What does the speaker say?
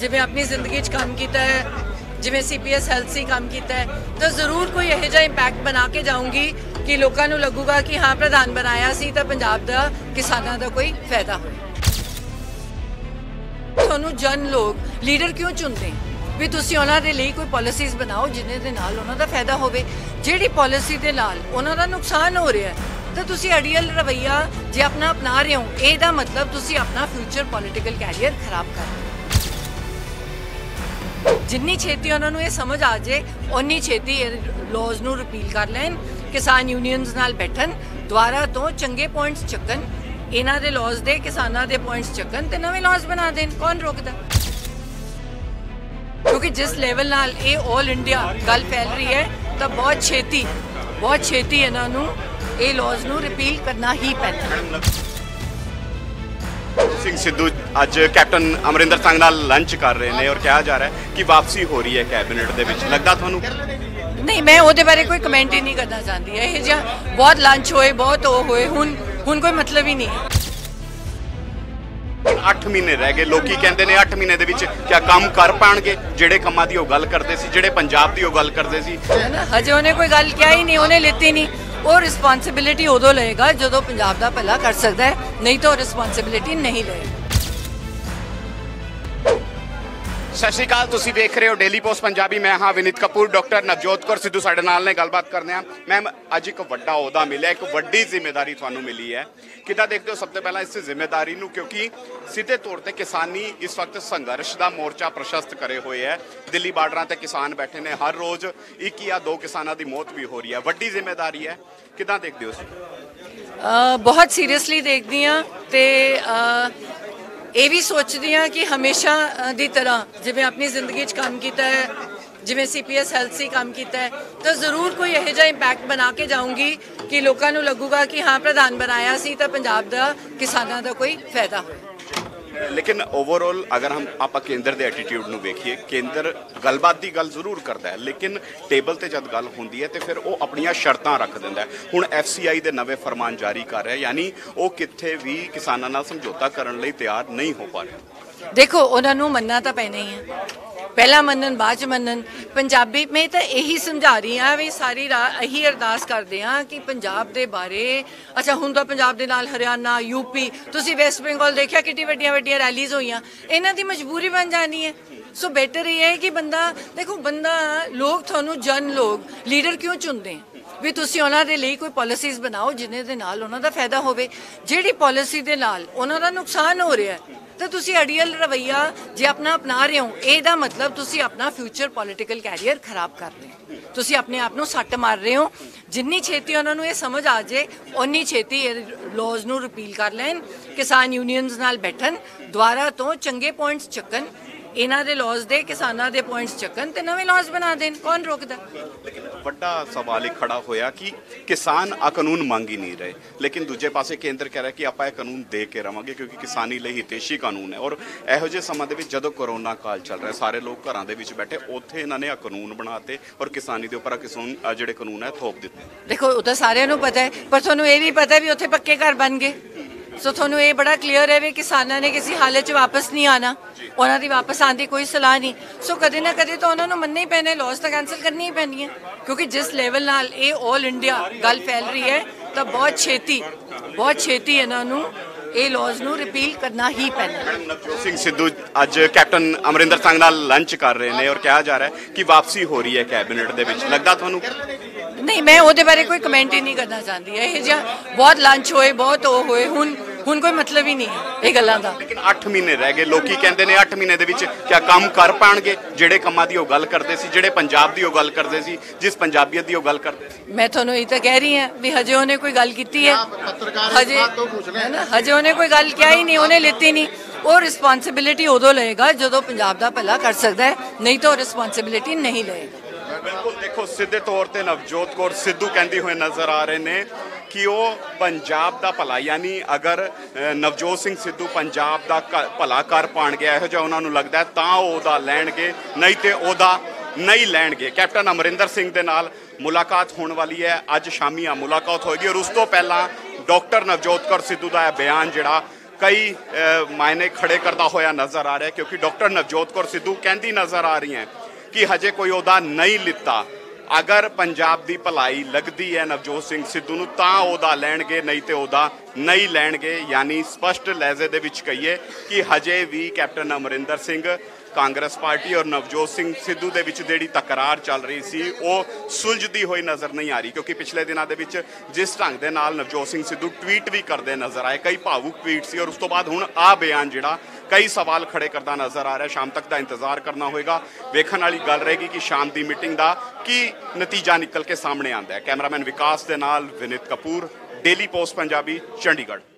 जिवें अपनी जिंदगी काम किया है, जिवें CPS हैल्थ से काम किया है, तो जरूर कोई यह जिहा इंपैक्ट बना के जाऊँगी कि लोगों को लगूगा कि हाँ प्रधान बनाया सी तो पंजाब दा किसानां दा कोई फायदा हो। ਤੁਹਾਨੂੰ ਜਨ ਲੋਕ ਲੀਡਰ ਕਿਉਂ ਚੁਣਦੇ ਵੀ ਤੁਸੀਂ ਉਹਨਾਂ ਦੇ ਲਈ ਕੋਈ ਪਾਲਿਸੀਜ਼ ਬਣਾਓ ਜਿਹਦੇ ਦੇ ਨਾਲ ਉਹਨਾਂ ਦਾ ਫਾਇਦਾ ਹੋਵੇ। ਜਿਹੜੀ ਪਾਲਿਸੀ ਦੇ ਨਾਲ ਉਹਨਾਂ ਦਾ ਨੁਕਸਾਨ ਹੋ ਰਿਹਾ ਤਾਂ ਤੁਸੀਂ ਅੜੀਅਲ ਰਵੱਈਆ ਜੇ ਆਪਣਾ ਅਪਣਾ ਰਹੇ ਹੋ, ਇਹਦਾ ਮਤਲਬ ਤੁਸੀਂ ਆਪਣਾ ਫਿਊਚਰ ਪੋਲੀਟੀਕਲ ਕੈਰੀਅਰ ਖਰਾਬ ਕਰ ਰਹੇ ਹੋ। ਜਿੰਨੀ ਛੇਤੀ ਉਹਨਾਂ ਨੂੰ ਇਹ ਸਮਝ ਆ ਜੇ ਉਨੀ ਛੇਤੀ ਇਹ ਲਾਜ਼ ਨੂੰ ਰਿਪੀਲ ਕਰ ਲੈਣ, ਕਿਸਾਨ ਯੂਨੀਅਨਸ ਨਾਲ ਬੈਠਣ, ਦੁਆਰਾ ਤੋਂ ਚੰਗੇ ਪੁਆਇੰਟਸ ਚੱਕਣ, इन्हां दे लॉज दे किसानां दे पॉइंट्स चक्कन ते नवे लॉज बना देन। कौन रोकदा? क्योंकि जिस लेवल नाल ये ऑल इंडिया गल फैल रही है तो बहुत छेती इन्हां नूं ये लॉज नूं रिपील करना ही पैना। सिंह सिद्धू अज कैप्टन अमरिंदर संघ नाल लंच कर रहे हैं और कहा जा रहा है कि वापसी हो रही है कैबिनेट दे विच, लगदा तुहानूं? नहीं, मैं उहदे बारे कोई कमेंट ही नहीं करना चाहती है। ये जिहा बहुत लंच होए, बहुत वो होए, हुण कोई मतलब ही नहीं है। 8 महीने रह गए, लोग कहते हैं 8 महीने दे विच क्या काम कर पाएंगे ਜਿਹੜੇ ਕੰਮਾਂ ਦੀ ਉਹ ਗੱਲ ਕਰਦੇ ਸੀ, ਜਿਹੜੇ ਪੰਜਾਬ ਦੀ ਉਹ ਗੱਲ ਕਰਦੇ ਸੀ। ਹਜੇ ਉਹਨੇ ਕੋਈ ਗੱਲ ਕਿਹਾ ਹੀ ਨਹੀਂ, ਉਹਨੇ ਲਿੱਤੀ ਨਹੀਂ। ਉਹ ਰਿਸਪੌਂਸਿਬਿਲਿਟੀ ਉਦੋਂ ਲਏਗਾ ਜਦੋਂ ਪੰਜਾਬ ਦਾ ਭਲਾ ਕਰ ਸਕਦਾ ਹੈ, ਨਹੀਂ ਤਾਂ ਉਹ ਰਿਸਪੌਂਸਿਬਿਲਿਟੀ ਨਹੀਂ ਲਏਗਾ। ਸਤਿ ਸ਼੍ਰੀ ਅਕਾਲ, ਤੁਸੀਂ ਵੇਖ ਰਹੇ ਹੋ ਡੇਲੀ ਪੋਸਟ ਪੰਜਾਬੀ। ਮੈਂ ਹਾਂ ਵਿਨੀਤ ਕਪੂਰ। ਡਾਕਟਰ ਨਵਜੋਤ ਕੌਰ ਸਿੱਧੂ ਸਾਡੇ ਨਾਲ ਨੇ, ਗੱਲਬਾਤ ਕਰਦੇ ਹਾਂ। ਮੈਮ, ਅੱਜ ਇੱਕ ਵੱਡਾ ਅਹੁਦਾ ਮਿਲਿਆ, ਇੱਕ ਵੱਡੀ ਜ਼ਿੰਮੇਵਾਰੀ ਤੁਹਾਨੂੰ ਮਿਲੀ ਹੈ, ਕਿੱਦਾਂ ਦੇਖਦੇ ਹੋ? ਸਭ ਤੋਂ ਪਹਿਲਾਂ ਇਸ ਜ਼ਿੰਮੇਵਾਰੀ ਨੂੰ, ਕਿਉਂਕਿ ਸਿੱਧੇ ਤੌਰ ਤੇ ਕਿਸਾਨੀ ਇਸ ਵਕਤ ਸੰਘਰਸ਼ ਦਾ ਮੋਰਚਾ ਪ੍ਰਸ਼ਸਤ ਕਰੇ ਹੋਏ ਹੈ। ਦਿੱਲੀ ਬਾਰਡਰਾਂ ਤੇ ਕਿਸਾਨ ਬੈਠੇ ਨੇ, ਹਰ ਰੋਜ਼ 1 ਜਾਂ 2 ਕਿਸਾਨਾਂ ਦੀ ਮੌਤ ਵੀ ਹੋ ਰਹੀ ਹੈ। ਵੱਡੀ ਜ਼ਿੰਮੇਵਾਰੀ ਹੈ, ਕਿੱਦਾਂ ਦੇਖਦੇ ਹੋ? ਬਹੁਤ ਸੀਰੀਅਸਲੀ ਦੇਖਦੀ ਹਾਂ ਤੇ ਇਹ ਵੀ ਸੋਚਦੀ ਹਾਂ ਕਿ ਹਮੇਸ਼ਾ ਦੀ ਤਰ੍ਹਾਂ ਜਿਵੇਂ ਆਪਣੀ ਜ਼ਿੰਦਗੀ 'ਚ ਕੰਮ ਕੀਤਾ ਹੈ, ਜਿਵੇਂ CPS ਹੈਲਥ ਸੀ ਕੰਮ ਕੀਤਾ ਹੈ, ਤਾਂ ਜ਼ਰੂਰ ਕੋਈ ਇਹੋ ਜਿਹਾ ਇੰਪੈਕਟ ਬਣਾ ਕੇ ਜਾਊਂਗੀ ਕਿ ਲੋਕਾਂ ਨੂੰ ਲੱਗੂਗਾ ਕਿ ਹਾਂ ਪ੍ਰਧਾਨ ਬਣਾਇਆ ਸੀ ਤਾਂ ਪੰਜਾਬ ਦਾ ਕਿਸਾਨਾਂ ਦਾ ਕੋਈ ਫਾਇਦਾ ਹੋਇਆ। ਲੇਕਿਨ ਓਵਰਆਲ ਅਗਰ ਆਪਾਂ ਕੇਂਦਰ ਦੇ ਐਟੀਟਿਊਡ ਨੂੰ ਵੇਖੀਏ, ਕੇਂਦਰ ਗੱਲਬਾਤ ਦੀ ਗੱਲ ਜ਼ਰੂਰ ਕਰਦਾ ਹੈ, ਲੇਕਿਨ ਟੇਬਲ ਤੇ ਜਦ ਗੱਲ ਹੁੰਦੀ ਹੈ ਤੇ ਫਿਰ ਉਹ ਆਪਣੀਆਂ ਸ਼ਰਤਾਂ ਰੱਖ ਦਿੰਦਾ ਹੈ। ਹੁਣ FCI ਦੇ ਨਵੇਂ ਫਰਮਾਨ ਜਾਰੀ ਕਰ ਰਿਹਾ, ਯਾਨੀ ਉਹ ਕਿੱਥੇ ਵੀ ਕਿਸਾਨਾਂ ਨਾਲ ਸਮਝੌਤਾ ਕਰਨ ਲਈ ਤਿਆਰ ਨਹੀਂ ਹੋ ਪਾ ਰਿਹਾ। ਦੇਖੋ, ਉਹਨਾਂ ਨੂੰ ਮੰਨਣਾ ਤਾਂ ਪੈਣਾ ਹੀ ਹੈ, ਪਹਿਲਾਂ ਮੰਨਣ ਬਾਅਦ 'ਚ ਮੰਨਣ। ਪੰਜਾਬੀ ਮੈਂ ਤਾਂ ਇਹੀ ਸਮਝਾ ਰਹੀ ਹਾਂ ਵੀ ਸਾਰੀ ਰਾਤ ਇਹੀ ਅਰਦਾਸ ਕਰਦੇ ਹਾਂ ਕਿ ਪੰਜਾਬ ਦੇ ਬਾਰੇ, ਅੱਛਾ ਹੁਣ ਤਾਂ ਪੰਜਾਬ ਦੇ ਨਾਲ ਹਰਿਆਣਾ, UP, ਤੁਸੀਂ ਵੈਸਟ ਬੰਗਾਲ ਦੇਖਿਆ ਕਿੰਨੀ ਵੱਡੀਆਂ ਰੈਲੀਜ਼ ਹੋਈਆਂ, ਇਹਨਾਂ ਦੀ ਮਜਬੂਰੀ ਬਣ ਜਾਣੀ ਹੈ। ਸੋ ਬੈਟਰ ਇਹ ਹੈ ਕਿ ਬੰਦਾ ਦੇਖੋ, ਲੋਕ ਤੁਹਾਨੂੰ ਜਨ ਲੋਕ ਲੀਡਰ ਕਿਉਂ ਚੁਣਦੇ ਵੀ ਤੁਸੀਂ ਉਹਨਾਂ ਦੇ ਲਈ ਕੋਈ ਪਾਲਿਸੀਜ਼ ਬਣਾਓ ਜਿਹਦੇ ਦੇ ਨਾਲ ਉਹਨਾਂ ਦਾ ਫਾਇਦਾ ਹੋਵੇ। ਜਿਹੜੀ ਪਾਲਿਸੀ ਦੇ ਨਾਲ ਉਹਨਾਂ ਦਾ ਨੁਕਸਾਨ ਹੋ ਰਿਹਾ ਤਾਂ ਤੁਸੀਂ ਅੜੀਅਲ ਰਵੱਈਆ ਜੇ ਆਪਣਾ ਅਪਣਾ ਰਹੇ ਹੋ, ਇਹਦਾ ਮਤਲਬ ਤੁਸੀਂ ਆਪਣਾ ਫਿਊਚਰ ਪੋਲੀਟੀਕਲ ਕੈਰੀਅਰ ਖਰਾਬ ਕਰ ਰਹੇ ਹੋ, ਤੁਸੀਂ ਆਪਣੇ ਆਪ ਨੂੰ ਸੱਟ ਮਾਰ ਰਹੇ ਹੋ। ਜਿੰਨੀ ਛੇਤੀ ਉਹਨਾਂ ਨੂੰ ਇਹ ਸਮਝ ਆ ਜੇ ਉਨੀ ਛੇਤੀ ਇਹ ਲਾਜ਼ ਨੂੰ ਰਿਪੀਲ ਕਰ ਲੈਣ, ਕਿਸਾਨ ਯੂਨੀਅਨਸ ਨਾਲ ਬੈਠਣ, ਦੁਆਰਾ ਤੋਂ ਚੰਗੇ ਪੁਆਇੰਟਸ ਚੱਕਣ, ਇਹਨਾਂ ਦੇ ਲॉज ਦੇ ਕਿਸਾਨਾਂ ਦੇ ਪੁਆਇੰਟਸ ਚੱਕਣ ਤੇ ਨਵੇਂ ਲॉज ਬਣਾ ਦੇਣ। ਕੌਣ ਰੋਕਦਾ? ਲੇਕਿਨ ਵੱਡਾ ਸਵਾਲ ਇਹ ਖੜਾ ਹੋਇਆ ਕਿ ਕਿਸਾਨ ਆ ਕਾਨੂੰਨ ਮੰਗ ਹੀ ਨਹੀਂ ਰਹੇ, ਲੇਕਿਨ ਦੂਜੇ ਪਾਸੇ ਕੇਂਦਰ ਕਹਿ ਰਿਹਾ ਕਿ ਆਪਾਂ ਇਹ ਕਾਨੂੰਨ ਦੇ ਕੇ ਰਵਾਂਗੇ ਕਿਉਂਕਿ ਕਿਸਾਨੀ ਲਈ ਹਿਤੈਸ਼ੀ ਕਾਨੂੰਨ ਹੈ। ਔਰ ਇਹੋ ਜਿਹੇ ਸਮਾਂ ਦੇ ਵਿੱਚ ਜਦੋਂ ਕੋਰੋਨਾ ਕਾਲ ਚੱਲ ਰਿਹਾ, ਸਾਰੇ ਲੋਕ ਘਰਾਂ ਦੇ ਵਿੱਚ ਬੈਠੇ, ਉੱਥੇ ਇਹਨਾਂ ਨੇ ਆ ਕਾਨੂੰਨ ਬਣਾਤੇ ਔਰ ਕਿਸਾਨੀ ਦੇ ਉੱਪਰ ਜਿਹੜੇ ਕਾਨੂੰਨ ਹੈ ਥੋਪ ਦਿੱਤੇ। ਦੇਖੋ, ਉਹ ਤਾਂ ਸਾਰਿਆਂ ਨੂੰ ਪਤਾ ਹੈ, ਪਰ ਤੁਹਾਨੂੰ ਇਹ ਵੀ ਪਤਾ ਵੀ ਉੱਥੇ ਪੱਕੇ ਘਰ ਬਣ ਗਏ। ਸੋ ਤੁਹਾਨੂੰ ਇਹ ਬੜਾ ਕਲੀਅਰ ਹੈ ਵੀ ਕਿਸਾਨਾਂ ਨੇ ਕਿਸੇ ਹਾਲਤ 'ਚ ਵਾਪਸ ਨਹੀਂ ਆਉਣਾ, ਉਹਨਾਂ ਦੀ ਵਾਪਸ ਆਉਣ ਦੀ ਕੋਈ ਸਲਾਹ ਨਹੀਂ। ਸੋ ਕਦੇ ਨਾ ਕਦੇ ਤਾਂ ਉਹਨਾਂ ਨੂੰ ਮੰਨਣਾ ਹੀ ਪੈਣਾ, ਲॉज ਤਾਂ ਕੈਂਸਲ ਕਰਨੀ ਹੀ ਪੈਣੀ ਹੈ, ਕਿਉਂਕਿ ਜਿਸ ਲੈਵਲ ਨਾਲ ਇਹ ਆਲ ਇੰਡੀਆ ਗੱਲ ਫੈਲ ਰਹੀ ਹੈ ਤਾਂ ਬਹੁਤ ਛੇਤੀ ਇਹਨਾਂ ਨੂੰ ਇਹ ਲॉज ਨੂੰ ਰਿਪੀਲ ਕਰਨਾ ਹੀ ਪੈਣਾ। ਨਵਜੋਤ ਸਿੰਘ ਸਿੱਧੂ ਅੱਜ ਕੈਪਟਨ ਅਮਰਿੰਦਰ ਸੰਘ ਨਾਲ ਲੰਚ ਕਰ ਰਹੇ ਨੇ ਔਰ ਕਿਹਾ ਜਾ ਰਿਹਾ ਹੈ ਕਿ ਵਾਪਸੀ ਹੋ ਰਹੀ ਹੈ ਕੈਬਨਿਟ ਦੇ ਵਿੱਚ, ਲੱਗਦਾ ਤੁਹਾਨੂੰ? ਨਹੀਂ, ਮੈਂ ਉਹਦੇ ਬਾਰੇ ਕੋਈ ਕਮੈਂਟ ਹੀ ਨਹੀਂ ਕਰਨਾ ਚਾਹੁੰਦੀ ਹੈ। ਇਹ ਜਿਹਾ ਬਹੁਤ ਲੰਚ ਹੋਏ, ਬਹੁਤ ਉਹ ਹੋਏ, ਹੁਣ ਕੋਈ ਮਤਲਬ ਹੀ ਨਹੀਂ ਹੈ ਇਹ ਗੱਲਾਂ ਦਾ। ਲੇਕਿਨ 8 ਮਹੀਨੇ ਰਹਿ ਗਏ, ਲੋਕੀ ਕਹਿੰਦੇ ਨੇ 8 ਮਹੀਨੇ ਦੇ ਵਿੱਚ ਕਿਆ ਕੰਮ ਕਰ ਪਾਣਗੇ ਜਿਹੜੇ ਕੰਮਾਂ ਦੀ ਉਹ ਗੱਲ ਕਰਦੇ ਸੀ, ਜਿਹੜੇ ਪੰਜਾਬ ਦੀ ਉਹ ਗੱਲ ਕਰਦੇ ਸੀ, ਜਿਸ ਪੰਜਾਬੀਅਤ ਦੀ ਉਹ ਗੱਲ ਕਰਦੇ ਸੀ। ਮੈਂ ਤੁਹਾਨੂੰ ਇਹ ਤਾਂ ਕਹਿ ਰਹੀ ਹਾਂ ਵੀ ਹਜੇ ਉਹਨੇ ਕੋਈ ਗੱਲ ਕੀਤੀ ਹੈ, ਹਜੇ ਉਹਨੇ ਕੋਈ ਗੱਲ ਕਿਹਾ ਹੀ ਨਹੀਂ, ਉਹਨੇ ਲਿੱਤੀ ਨਹੀਂ। ਉਹ ਰਿਸਪੌਂਸਿਬਿਲਿਟੀ ਉਦੋਂ ਲਏਗਾ ਜਦੋਂ ਪੰਜਾਬ ਦਾ ਭਲਾ ਕਰ ਸਕਦਾ ਹੈ, ਨਹੀਂ ਤਾਂ ਉਹ ਰਿਸਪੌਂਸਿਬਿਲਿਟੀ ਨਹੀਂ ਲਏਗਾ। ਬਿਲਕੁਲ, ਦੇਖੋ ਸਿੱਧੇ ਤੌਰ ਤੇ ਨਵਜੋਤ ਕੌਰ ਸਿੱਧੂ ਕਹਿੰਦੀ ਹੋਏ ਨਜ਼ਰ ਆ ਰਹੇ ਨੇ ਕਿ ਉਹ ਪੰਜਾਬ ਦਾ ਭਲਾ, ਯਾਨੀ ਅਗਰ ਨਵਜੋਤ ਸਿੰਘ ਸਿੱਧੂ ਪੰਜਾਬ ਦਾ ਭਲਾ ਕਰ ਪਾਉਣਗੇ, ਇਹੋ ਜਿਹਾ ਉਹਨਾਂ ਨੂੰ ਲੱਗਦਾ ਤਾਂ ਉਹ ਉਹਦਾ ਲੈਣਗੇ, ਨਹੀਂ ਤੇ ਉਹਦਾ ਨਹੀਂ ਲੈਣਗੇ। ਕੈਪਟਨ ਅਮਰਿੰਦਰ ਸਿੰਘ ਦੇ ਨਾਲ ਮੁਲਾਕਾਤ ਹੋਣ ਵਾਲੀ ਹੈ, ਅੱਜ ਸ਼ਾਮੀ ਆ ਮੁਲਾਕਾਤ ਹੋਏਗੀ ਔਰ ਉਸ ਤੋਂ ਪਹਿਲਾਂ ਡਾਕਟਰ ਨਵਜੋਤ ਕੌਰ ਸਿੱਧੂ ਦਾ ਇਹ ਬਿਆਨ ਜਿਹੜਾ ਕਈ ਮਾਇਨੇ ਖੜੇ ਕਰਦਾ ਹੋਇਆ ਨਜ਼ਰ ਆ ਰਿਹਾ, ਕਿਉਂਕਿ ਡਾਕਟਰ ਨਵਜੋਤ ਕੌਰ ਸਿੱਧੂ ਕਹਿੰਦੀ ਨਜ਼ਰ ਆ ਰਹੀ ਹੈ ਕਿ ਹਜੇ ਕੋਈ ਅਹੁਦਾ ਨਹੀਂ ਲਿੱਤਾ। ਅਗਰ ਪੰਜਾਬ ਦੀ ਭਲਾਈ ਲੱਗਦੀ ਹੈ ਨਵਜੋਤ ਸਿੰਘ ਸਿੱਧੂ ਨੂੰ ਤਾਂ ਅਹੁਦਾ ਲੈਣਗੇ, ਨਹੀਂ ਤੇ ਅਹੁਦਾ ਨਹੀਂ ਲੈਣਗੇ। ਯਾਨੀ ਸਪਸ਼ਟ ਲਹਿਜ਼ੇ ਦੇ ਵਿੱਚ ਕਹੀਏ ਕਿ ਹਜੇ ਵੀ captain Amarinder Singh Congress party ਔਰ ਨਵਜੋਤ ਸਿੰਘ ਸਿੱਧੂ ਦੇ ਵਿੱਚ ਜਿਹੜੀ ਤਕਰਾਰ ਚੱਲ ਰਹੀ ਸੀ ਉਹ ਸੁਲਝਦੀ ਹੋਈ ਨਜ਼ਰ ਨਹੀਂ ਆ ਰਹੀ, ਕਿਉਂਕਿ ਪਿਛਲੇ ਦਿਨਾਂ ਦੇ ਵਿੱਚ ਜਿਸ ਢੰਗ ਦੇ ਨਾਲ ਨਵਜੋਤ ਸਿੰਘ ਸਿੱਧੂ ਟਵੀਟ ਵੀ ਕਰਦੇ ਨਜ਼ਰ ਆਏ, ਕਈ ਭਾਵੁਕ ਟਵੀਟ ਸੀ, ਔਰ ਉਸ ਤੋਂ ਬਾਅਦ ਹੁਣ ਆ ਬਿਆਨ ਜਿਹੜਾ ਕਈ ਸਵਾਲ ਖੜੇ ਕਰਦਾ ਨਜ਼ਰ ਆ ਰਿਹਾ। ਸ਼ਾਮ ਤੱਕ ਦਾ ਇੰਤਜ਼ਾਰ ਕਰਨਾ ਹੋਏਗਾ, ਵੇਖਣ ਵਾਲੀ ਗੱਲ ਰਹੇਗੀ ਕਿ ਸ਼ਾਮ ਦੀ ਮੀਟਿੰਗ ਦਾ ਕੀ ਨਤੀਜਾ ਨਿਕਲ ਕੇ ਸਾਹਮਣੇ ਆਉਂਦਾ ਹੈ। ਕੈਮਰਾਮੈਨ ਵਿਕਾਸ ਦੇ ਨਾਲ ਵਿਨੀਤ ਕਪੂਰ, ਡੇਲੀ ਪੋਸਟ ਪੰਜਾਬੀ, ਚੰਡੀਗੜ੍ਹ।